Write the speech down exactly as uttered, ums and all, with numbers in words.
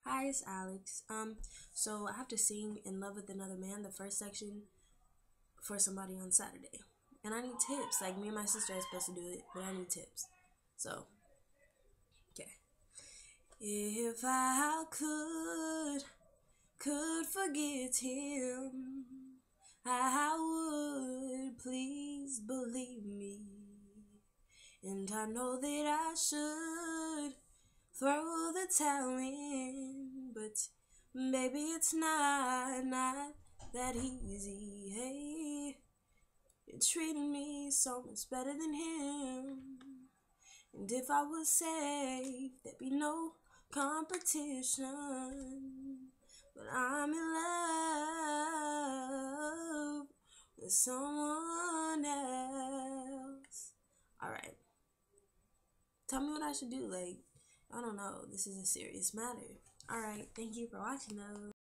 Hi, it's Alex. Um, so I have to sing "In Love with Another Man," the first section, for somebody on Saturday, and I need tips. Like me and my sister are supposed to do it, but I need tips. So, okay. If I could, could forget him, I would. Please believe me, and I know that I should throw the towel in, but baby, it's not, not that easy. Hey, you're treating me so much better than him. And if I was safe, there'd be no competition. But I'm in love with someone else. Alright. Tell me what I should do. Like, I don't know. This is a serious matter. Alright, thank you for watching though.